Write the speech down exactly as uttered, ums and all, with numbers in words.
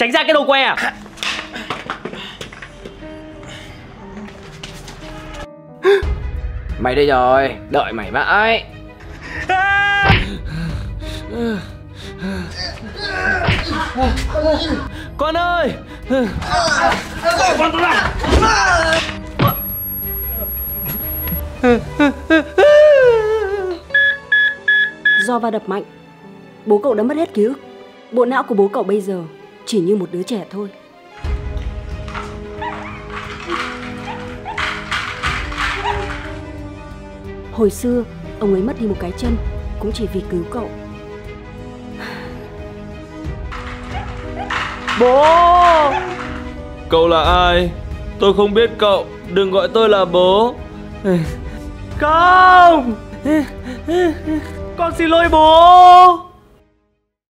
tránh ra cái đồ que à? Mày đây rồi, đợi mày mãi. Con ơi! Con tôi lại. Do va đập mạnh, bố cậu đã mất hết ký ức. Bộ não của bố cậu bây giờ chỉ như một đứa trẻ thôi. Hồi xưa, ông ấy mất đi một cái chân cũng chỉ vì cứu cậu. Bố! Cậu là ai? Tôi không biết cậu, đừng gọi tôi là bố. Không! Con xin lỗi bố!